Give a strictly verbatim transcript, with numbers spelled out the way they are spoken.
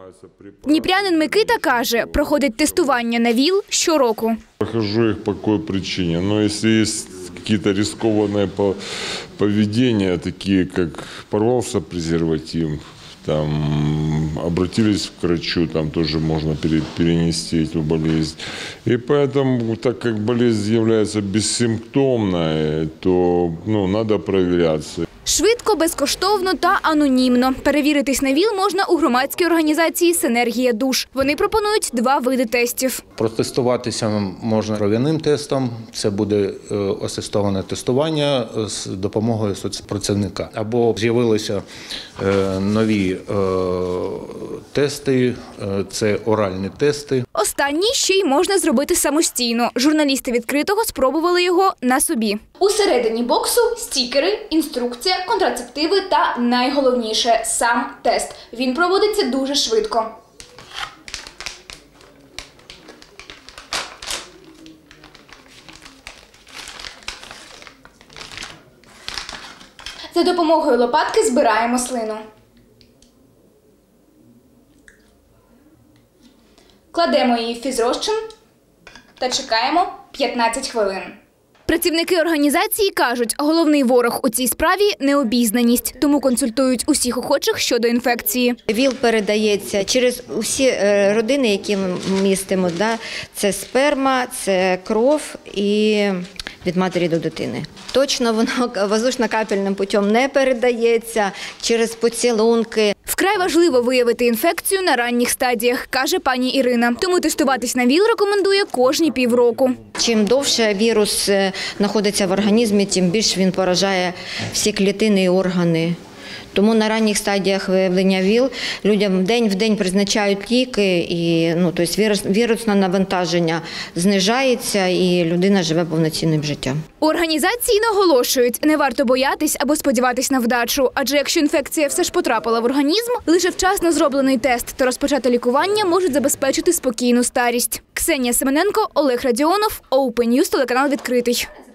Дніпрянин Микита каже, проходить тестування на ВІЛ щороку. Прохожу их по какой причине. Но если есть какие-то рискованные поведения, такие как порвался презерватив, там, обратились к врачу, там тоже можно перенести эту болезнь. И поэтому, так как болезнь является бессимптомной, то ну, надо проверяться. Швидко, безкоштовно та анонімно. Перевіритись на ВІЛ можна у громадській організації «Синергія душ». Вони пропонують два види тестів. Протестуватися можна кров'яним тестом. Це буде асистоване тестування з допомогою соцпрацівника. Або з'явилися нові тести, це оральні тести. Останні ще й можна зробити самостійно. Журналісти «Відкритого» спробували його на собі. Усередині боксу – стікери, інструкція, контрацептиви та, найголовніше, сам тест. Він проводиться дуже швидко. За допомогою лопатки збираємо слину. Кладемо її в фізрозчин та чекаємо п'ятнадцять хвилин. Працівники організації кажуть, головний ворог у цій справі – необізнаність, тому консультують усіх охочих щодо інфекції. ВІЛ передається через усі родини, які ми містимо. Да? Це сперма, це кров і від матері до дитини. Точно воно воздушно-капельним путем не передається, через поцілунки. Вкрай важливо виявити інфекцію на ранніх стадіях, каже пані Ірина. Тому тестуватись на ВІЛ рекомендує кожні півроку. Чим довше вірус знаходиться в організмі, тим більше він поражає всі клітини і органи. Тому на ранніх стадіях виявлення ВІЛ людям день в день призначають ліки, і ну, тобто вірус, вірусне навантаження знижається і людина живе повноцінним життям. У організації наголошують, не варто боятись або сподіватись на вдачу, адже якщо інфекція все ж потрапила в організм, лише вчасно зроблений тест та розпочати лікування можуть забезпечити спокійну старість. Ксенія Семененко, Олег Радіонов, Open News, телеканал «Відкритий».